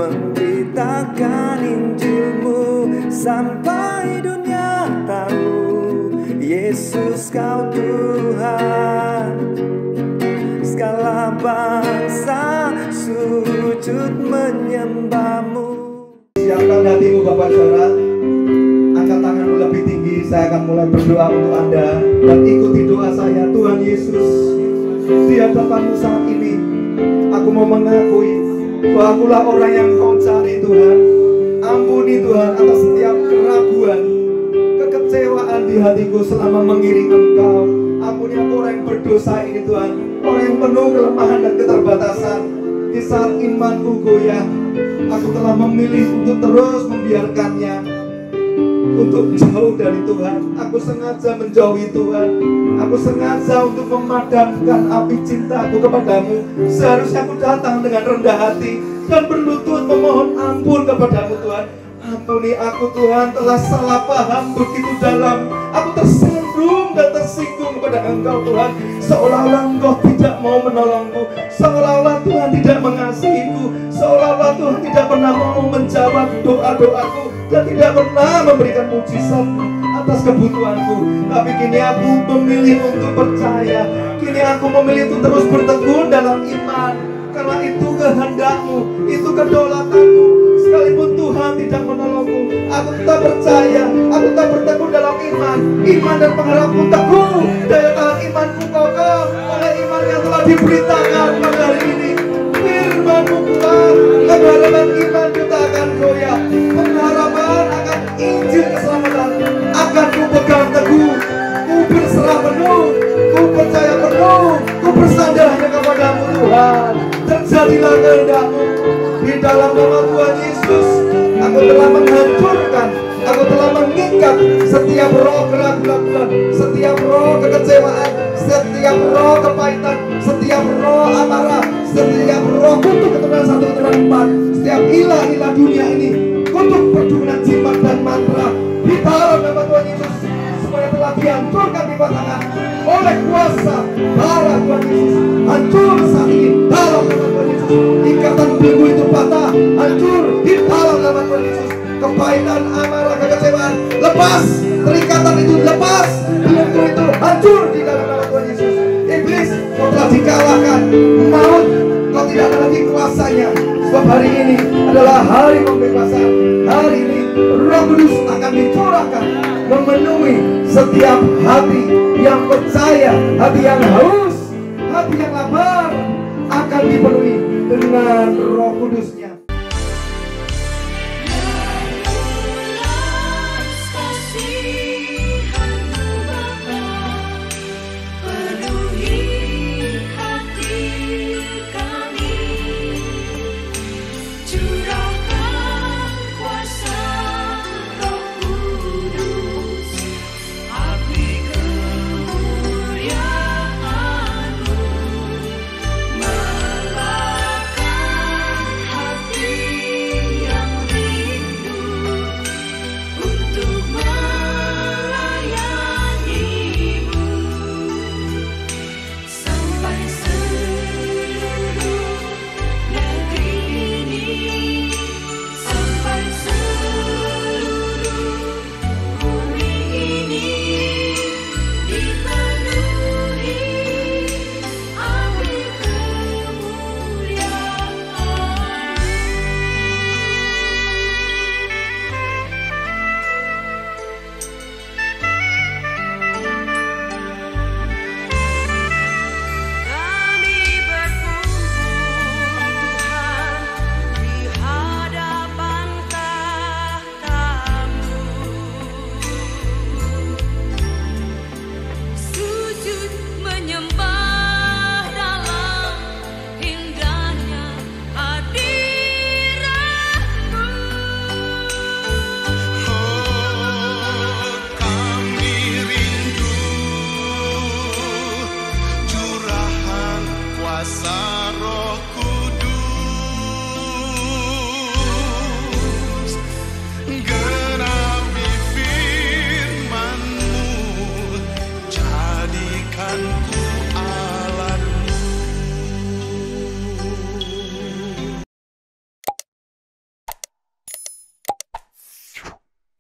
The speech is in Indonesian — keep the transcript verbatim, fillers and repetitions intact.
memberitakan Injilmu sampai dunia tahu Yesus kau Tuhan. Segala bangsa sujud menyembahmu. Siapkan hatimu Bapak Saudara, angkat tanganmu lebih tinggi. Saya akan mulai berdoa untuk Anda, dan ikuti doa saya. Tuhan Yesus, di hadapanmu saat ini aku mau mengakui bahwa akulah orang yang kau cari Tuhan. Ampuni Tuhan atas setiap keraguan, kekecewaan di hatiku selama mengiring Engkau. Ampuni aku orang yang berdosa ini Tuhan, orang yang penuh kelemahan dan keterbatasan. Di saat imanku goyah, aku telah memilih untuk terus membiarkannya untuk jauh dari Tuhan. Aku sengaja menjauhi Tuhan. Aku sengaja untuk memadamkan api cintaku kepadamu. Seharusnya aku datang dengan rendah hati dan berlutut memohon ampun kepadamu Tuhan. Ampuni aku Tuhan, telah salah paham begitu dalam. Aku tersandung dan tersinggung kepada Engkau Tuhan, seolah-olah Engkau tidak mau menolongku, seolah-olah Tuhan tidak mengasihiku, seolah-olah Tuhan tidak pernah mau menjawab doa-doaku dan tidak pernah memberikan mujizat atas kebutuhanku. Tapi kini aku memilih untuk percaya. Kini aku memilih untuk terus bertekun dalam iman, karena itu kehendak-Mu, itu kedaulatan-Mu. Sekalipun Tuhan tidak menolongku, aku tetap percaya, aku tetap bertekun dalam iman. Iman dan pengharapanku teguh, daya tahan imanku kokoh oleh iman yang telah diberitakan pada hari ini. Firman-Mu kuat, kebenaran iman kita akan goyah. Pengharapan akan Injil keselamatan akan ku pegang teguh. Ku berserah penuh, ku percaya penuh, ku bersandar hanya kepadamu Tuhan. Terjadilah kehendak-Mu. Di dalam nama Tuhan Yesus, aku telah menghancurkan, aku telah mengikat setiap roh keraguan, setiap roh kekecewaan, setiap roh kepahitan, setiap roh amarah, setiap roh kutuk keturunan satu keturunan empat, setiap ilah-ilah dunia ini, kutuk perdukunan jimat dan mantra. Di dalam nama Tuhan Yesus, semuanya telah dihancurkan di tangan oleh kuasa darah Tuhan Yesus. Hancur saat ini dalam nama Tuhan Yesus. Ikatan belenggu itu patah, hancur di dalam nama Tuhan Yesus. Kepahitan, amarah, kekecewaan lepas, terikatan itu lepas, belenggu itu hancur di dalam nama Tuhan Yesus. Iblis, kau telah dikalahkan. Maut, kau tidak ada lagi kuasanya. Sebab hari ini adalah hari pembebasan. Hari ini Roh Kudus akan dicurahkan memenuhi setiap hati yang percaya, hati yang haus, hati yang lapar akan dipenuhi dengan Roh Kudus-Nya.